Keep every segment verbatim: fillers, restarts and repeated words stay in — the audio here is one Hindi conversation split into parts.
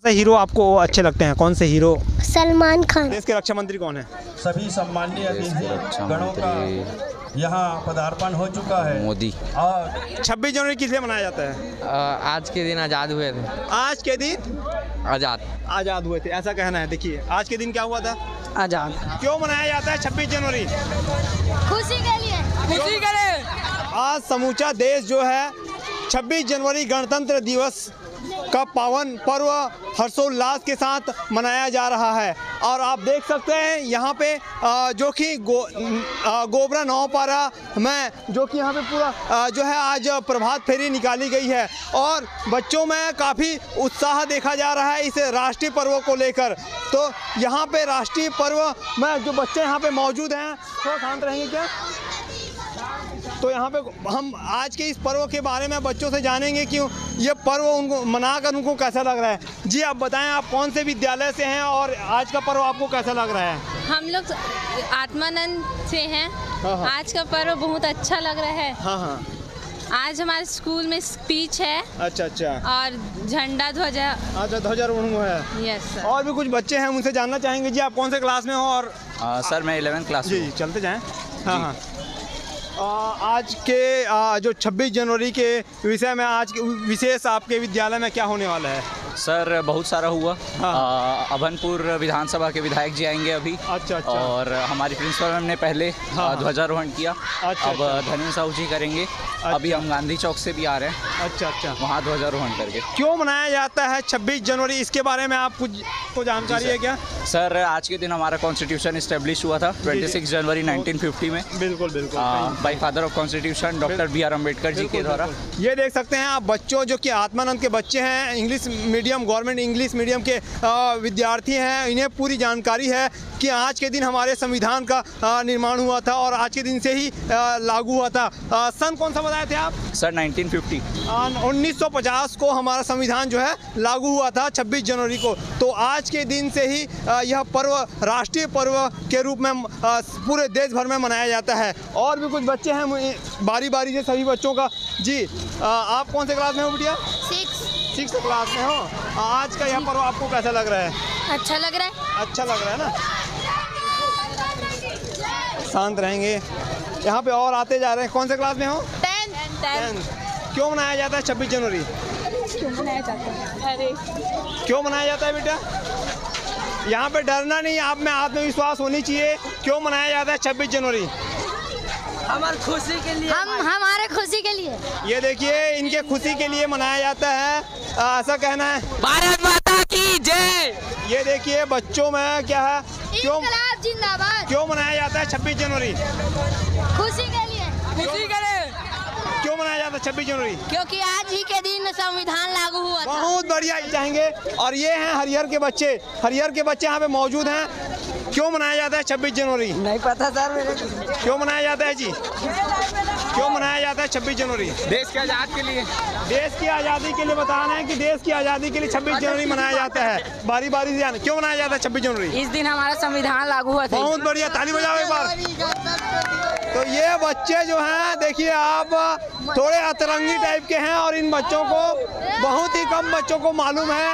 हीरो आपको अच्छे लगते हैं? कौन से हीरो? सलमान खान। देश के रक्षा मंत्री कौन है? सभी सम्माननीय अतिथि गणों का यहाँ पदार्पण हो चुका है। मोदी। और छब्बीस जनवरी किस लिए मनाया जाता है? आज के दिन आज़ाद हुए थे। आज के दिन आज़ाद आज़ाद हुए थे, ऐसा कहना है। देखिए आज के दिन क्या हुआ था? आज़ाद। क्यों मनाया जाता है छब्बीस जनवरी? खुशी के लिए। खुशी के लिए। आज समूचा देश जो है छब्बीस जनवरी गणतंत्र दिवस का पावन पर्व हर्षोल्लास के साथ मनाया जा रहा है। और आप देख सकते हैं यहाँ पे जो कि गो, गोबरा नौपारा में जो कि यहाँ पे पूरा जो है आज प्रभात फेरी निकाली गई है और बच्चों में काफ़ी उत्साह देखा जा रहा है इस राष्ट्रीय पर्व को लेकर। तो यहाँ पे राष्ट्रीय पर्व में जो बच्चे यहाँ पे मौजूद हैं, थोड़ा शांत रहेंगे क्या? तो यहाँ पे हम आज के इस पर्व के बारे में बच्चों से जानेंगे कि ये पर्व उनको मनाकर उनको कैसा लग रहा है। जी आप बताएं, आप कौन से विद्यालय से हैं और आज का पर्व आपको कैसा लग रहा है? हम लोग आत्मानंद से हैं। हाँ हाँ। आज का पर्व बहुत अच्छा लग रहा है। हाँ हाँ। आज हमारे स्कूल में स्पीच है। अच्छा अच्छा। और झंडा ध्वजा। अच्छा ध्वजारोहण है। Yes sir. और भी कुछ बच्चे हैं, उनसे जानना चाहेंगे। जी आप कौन से क्लास में हो? और आ, सर मैं इलेवेंथ क्लास में। जी चलते जाएँ। हाँ हाँ। आज के आ, जो छब्बीस जनवरी के विषय में आज विशेष आपके विद्यालय में क्या होने वाला है? सर बहुत सारा हुआ। हाँ। अभनपुर विधानसभा के विधायक जी आएंगे अभी। अच्छा अच्छा। और हमारी प्रिंसिपल मैम ने पहले हाँ। ध्वजारोहण किया। अच्छा, अब अच्छा। धनेन्द्र साहू जी करेंगे। अच्छा। अभी हम गांधी चौक से भी आ रहे हैं। अच्छा अच्छा। वहाँ ध्वजारोहण करके। क्यों मनाया जाता है छब्बीस जनवरी, इसके बारे में आप कुछ को जानकारी है क्या? सर आज के दिन हमारा कॉन्स्टिट्यूशन इस्टेब्लिश हुआ था छब्बीस जनवरी नाइनटीन फिफ्टी में। बिल्कुल बिल्कुल। By father of constitution doctor B R Ambedkar ji के द्वारा। ये देख सकते हैं आप, बच्चों जो कि आत्मानंद के बच्चे हैं, English medium government English medium के विद्यार्थी हैं, इन्हें पूरी जानकारी है कि आज के दिन हमारे संविधान का निर्माण हुआ था और आज के दिन से ही लागू हुआ था। सन कौन सा बताए थे आप? Sir nineteen fifty. उन्नीस सौ पचास को हमारा संविधान जो है लागू हुआ था छब्बीस जनवरी को। तो आज के दिन से ही यह पर्व राष्ट्रीय पर्व के रूप में पूरे देश भर में मनाया जाता है। और भी कुछ बच्चे हैं, बारी बारी से सभी बच्चों का। जी आप कौन से क्लास में हो बिटिया? सिक्स। सिक्स क्लास में हो। आज का यह पर्व आपको कैसा लग रहा है? अच्छा लग रहा है। अच्छा लग रहा है ना? शांत रहेंगे। यहाँ पे और आते जा रहे हैं। कौन से क्लास में हो? टेंथ। टेंथ। क्यों मनाया जाता है छब्बीस जनवरी? क्यों मनाया जाता है? अरे क्यों मनाया जाता है बेटा? यहाँ पे डरना नहीं, आप में आत्मविश्वास होनी चाहिए। क्यों मनाया जाता है छब्बीस जनवरी? हमारी खुशी के लिए। हम हमारे खुशी के लिए। ये देखिए, इनके खुशी के लिए मनाया जाता है, ऐसा कहना है। भारत माता की जय। ये देखिए बच्चों में क्या है, क्यों इंकलाब जिंदाबाद। क्यों मनाया जाता है छब्बीस जनवरी? खुशी के लिए। खुशी के लिए। क्यों मनाया जाता है छब्बीस जनवरी? क्योंकि आज ही के दिन संविधान लागू हुआ था। बहुत बढ़िया चाहेंगे। और ये हैं हरिहर के बच्चे, हरिहर के बच्चे यहाँ पे मौजूद हैं। क्यों मनाया जाता है छब्बीस जनवरी? नहीं पता सर मेरे। क्यों मनाया जाता है जी? क्यों मनाया जाता है छब्बीस जनवरी? देश के आज़ाद के लिए। देश की आज़ादी के लिए बताना है कि देश की आज़ादी के लिए छब्बीस जनवरी मनाया जाता है। बारी बारी से जाना, क्यों मनाया जाता है छब्बीस जनवरी? इस दिन हमारा संविधान लागू हुआ था। बहुत बढ़िया, ताली बजाओ एक बार। तो ये बच्चे जो हैं, देखिए आप, थोड़े अतरंगी टाइप के हैं और इन बच्चों को, बहुत ही कम बच्चों को मालूम है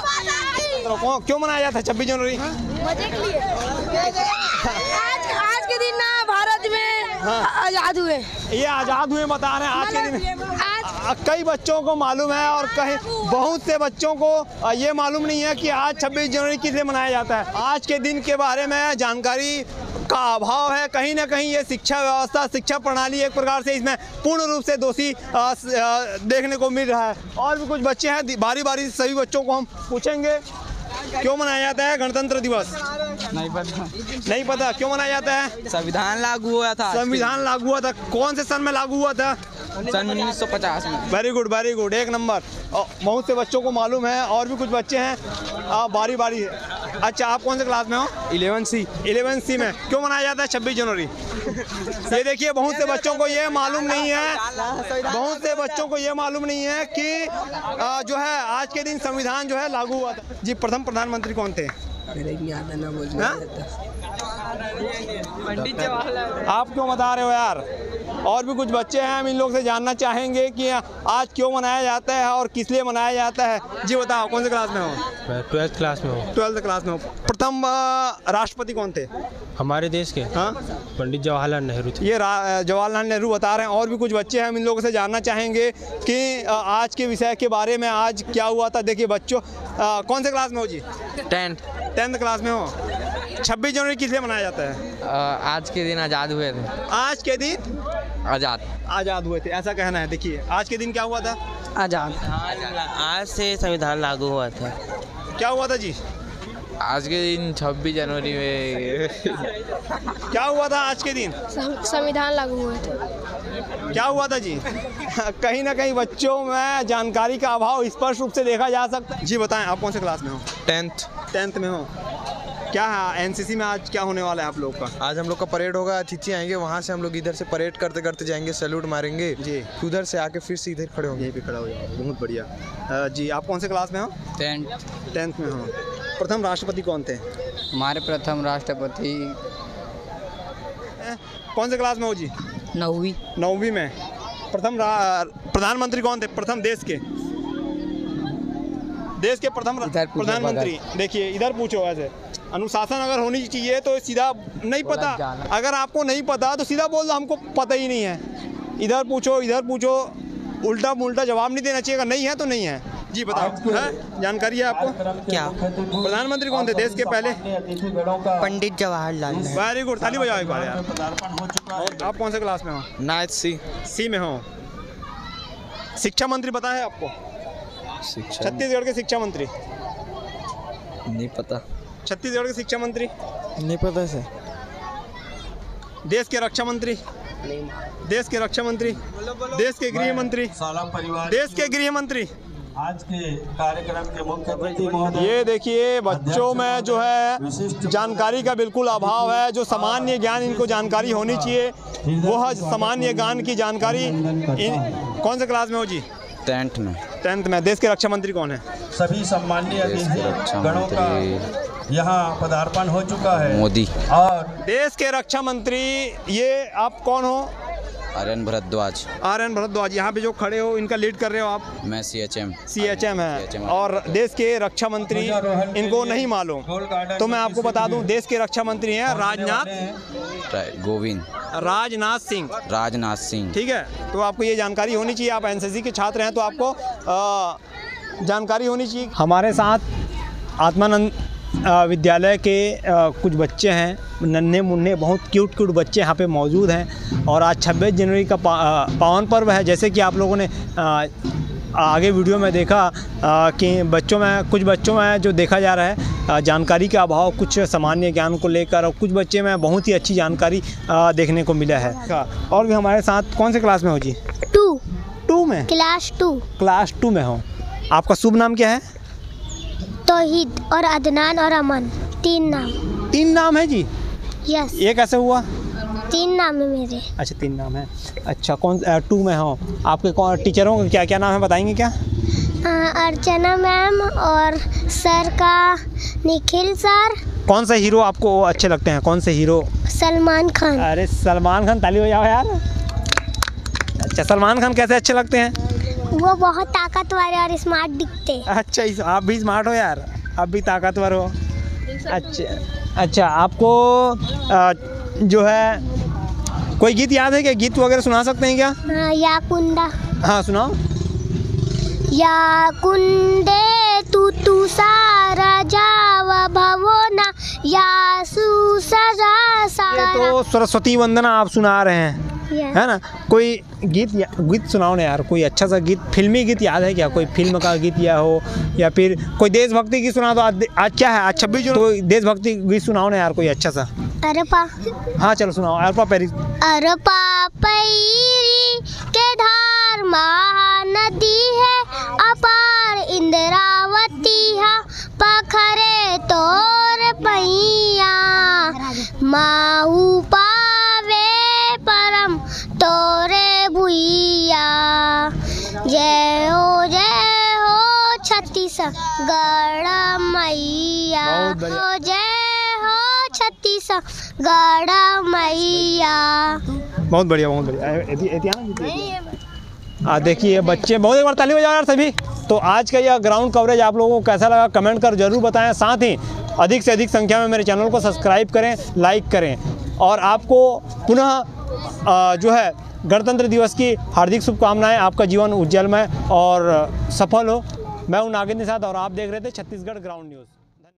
तो क्यों मनाया जाता है छब्बीस जनवरी। मजे के लिए। आज आज के दिन ना भारत में हाँ। आजाद हुए। ये आज़ाद हुए बता रहे हैं आज के दिन। आज कई बच्चों को मालूम है और कहीं बहुत से बच्चों को ये मालूम नहीं है कि आज छब्बीस जनवरी किस लिए मनाया जाता है। आज के दिन के बारे में जानकारी का अभाव है। कहीं ना कहीं ये शिक्षा व्यवस्था, शिक्षा प्रणाली एक प्रकार से इसमें पूर्ण रूप से दोषी देखने को मिल रहा है। और भी कुछ बच्चे हैं, बारी बारी से सभी बच्चों को हम पूछेंगे क्यों मनाया जाता है गणतंत्र दिवस? नहीं पता। नहीं पता क्यों मनाया जाता है? संविधान लागू हुआ था। संविधान लागू हुआ था, कौन से सन में लागू हुआ था? सन उन्नीस सौ पचास में। वेरी गुड वेरी गुड, एक नंबर। बहुत से बच्चों को मालूम है। और भी कुछ बच्चे हैं, आ, बारी बारी है। अच्छा आप कौन से क्लास में हो? Eleven C. इलेवन सी में। क्यों मनाया जाता है छब्बीस जनवरी? ये देखिए, बहुत से बच्चों को ये मालूम नहीं है, बहुत से बच्चों को ये मालूम नहीं है कि आ, जो है आज के दिन संविधान जो है लागू हुआ था। जी प्रथम प्रधानमंत्री कौन थे? पंडित जवाहरलाल। आप क्यों बता रहे हो यार? और भी कुछ बच्चे हैं, हम इन लोग से जानना चाहेंगे कि आज क्यों मनाया जाता है और किस लिए मनाया जाता है। जी बताओ, कौन से क्लास में हो? ट्वेल्थ क्लास में हो। ट्वेल्थ क्लास में हो। प्रथम राष्ट्रपति कौन थे हमारे देश के? हाँ, पंडित जवाहरलाल नेहरू थे। ये जवाहरलाल नेहरू बता रहे हैं। और भी कुछ बच्चे हैं, हम इन लोगों से जानना चाहेंगे कि आज के विषय के बारे में, आज क्या हुआ था। देखिए बच्चों, आ, कौन से क्लास में हो जी? टेंथ टेंथ क्लास में हो। छब्बीस जनवरी किस लिए मनाया जाता है? आज के दिन आज़ाद हुए थे। आज के दिन आज़ाद आज़ाद हुए थे, ऐसा कहना है। देखिए आज के दिन क्या हुआ था? आज़ाद आज से संविधान लागू हुआ था। क्या हुआ था जी? आज के दिन छब्बीस जनवरी में क्या हुआ था आज के दिन? संविधान लागू हुआ था। क्या हुआ था जी? कहीं ना कहीं बच्चों में जानकारी का अभाव स्पष्ट रूप से देखा जा सकता है। जी बताएं, आप कौन से क्लास में हो? टेंथ टेंथ में हो। क्या है एनसीसी में आज क्या होने वाला है आप लोग का? आज हम लोग का परेड होगा, अतिथि आएंगे, वहाँ से हम लोग इधर से परेड करते करते जाएंगे, सैल्यूट मारेंगे जी, उधर से आके फिर से इधर खड़े होंगे। यहीं पे खड़ा हो जाओ, बहुत बढ़िया। जी आप कौन से क्लास में हो? टेंथ टेंथ में हो। प्रथम राष्ट्रपति कौन थे? हमारे प्रथम राष्ट्रपति कौन से क्लास में हो जी? नौवीं नौवीं में। प्रथम प्रधानमंत्री कौन थे? प्रथम देश के देश के प्रथम प्रधानमंत्री। देखिए इधर पूछो। ऐसे अनुशासन अगर होनी चाहिए तो सीधा नहीं पता, अगर आपको नहीं पता तो सीधा बोल दो हमको पता ही नहीं है। इधर पूछो, इधर पूछो, उल्टा मुल्टा जवाब नहीं देना चाहिए। अगर नहीं है तो नहीं है। जी बताओ, है जानकारी है आपको? क्या प्रधानमंत्री कौन थे देश के पहले? पंडित जवाहरलाल नेहरू। वेरी गुड, ताली बजाओ एक बार यार। आप कौन से क्लास में हो? नाइन्थ सी सी में हो। शिक्षा मंत्री पता है आपको? छत्तीसगढ़ के शिक्षा मंत्री? नहीं पता। छत्तीसगढ़ के शिक्षा मंत्री नहीं पता सर। देश के रक्षा मंत्री? देश के रक्षा मंत्री, देश के गृह मंत्री, देश के गृह मंत्री। आज के कार्यक्रम के मुख्य अतिथि महोदय। ये देखिए बच्चों में जो है जानकारी का बिल्कुल अभाव है। जो सामान्य ज्ञान इनको जानकारी होनी चाहिए वो है सामान्य ज्ञान की जानकारी। इन कौन से क्लास में हो जी? टेंथ में। टेंथ में। देश के रक्षा मंत्री कौन है? सभी सम्माननीय अतिथि गणों का यहाँ पदार्पण हो चुका है। मोदी। और देश के रक्षा मंत्री, ये आप कौन हो? आर्यन भारद्वाज। आर्यन भारद्वाज। यहाँ पे जो खड़े हो इनका लीड कर रहे हो आप? मैं C H M C H M है। और देश के रक्षा मंत्री इनको नहीं मालूम तो मैं आपको बता दूं, देश के रक्षा मंत्री हैं राजनाथ गोविंद राजनाथ सिंह राजनाथ सिंह ठीक है, तो आपको ये जानकारी होनी चाहिए। आप एनसीसी के छात्र हैं तो आपको आ, जानकारी होनी चाहिए। हमारे साथ आत्मानंद विद्यालय के आ, कुछ बच्चे हैं, नन्हे मुन्ने बहुत क्यूट क्यूट बच्चे यहाँ पे मौजूद हैं। और आज छब्बीस जनवरी का पा, पावन पर्व है। जैसे कि आप लोगों ने आ, आगे वीडियो में देखा आ, कि बच्चों में कुछ बच्चों में जो देखा जा रहा है आ, जानकारी का अभाव, कुछ सामान्य ज्ञान को लेकर, और कुछ बच्चे में बहुत ही अच्छी जानकारी आ, देखने को मिला है। और भी हमारे साथ कौन से क्लास में हो जी? टू टू में। क्लास टू क्लास टू में हो। आपका शुभ नाम क्या है? तौहीद और अदनान और अमन। तीन नाम। तीन नाम है जी? यस। ये कैसे हुआ? तीन नाम है मेरे। अच्छा तीन नाम है। अच्छा कौन टू में हो? आपके कौन टीचरों का क्या क्या नाम है बताएंगे क्या? अर्चना मैम और सर का निखिल सर। कौन सा हीरो आपको अच्छे लगते हैं? कौन से हीरो? सलमान खान। अरे सलमान खान, ताली बजाओ यार। अच्छा सलमान खान कैसे अच्छे लगते हैं? वो बहुत ताकतवर और स्मार्ट दिखते। अच्छा आप भी स्मार्ट हो यार, आप भी ताकतवर हो। अच्छा अच्छा आपको आ, जो है कोई गीत याद है क्या? गीत वगैरह सुना सकते हैं क्या? हाँ, या कुंडा। हाँ सुनाओ। या कुंडे तू तू सारा जावा भवोना या सुसजा सारा। ये तो सरस्वती वंदना आप सुना रहे हैं है ना? कोई गीत गीत सुनाओ ना यार, कोई अच्छा सा गीत, फिल्मी गीत याद है क्या? कोई फिल्म का गीत या हो या फिर कोई देशभक्ति गीत सुना दो। आज, आज क्या है? आज छब्बीस जनवरी, कोई देशभक्ति गीत सुनाओ ना यार, कोई अच्छा सा। अरपा। हाँ चलो सुनाओ। अरपा पैरी। अरपा पैरी के धार महानदी है, अपार इंद्रावती है, पखरे तोर पैया माहू पावे परम तोरे भुइया। जय हो जय हो छत्तीसगढ़ मैया, जय हो छत्तीसगढ़ मैया। बहुत बढ़िया बहुत बढ़िया एति, एति आना जीती आ देखिए बच्चे बहुत, एक बार ताली बजाओ यार सभी। तो आज का यह ग्राउंड कवरेज आप लोगों को कैसा लगा कमेंट कर जरूर बताएं। साथ ही अधिक से अधिक संख्या में मेरे चैनल को सब्सक्राइब करें, लाइक करें और आपको पुनः जो है गणतंत्र दिवस की हार्दिक शुभकामनाएं। आपका जीवन उज्जवलमय और सफल हो। मैं हूं नागिन निषाद और आप देख रहे थे छत्तीसगढ़ ग्राउंड न्यूज़।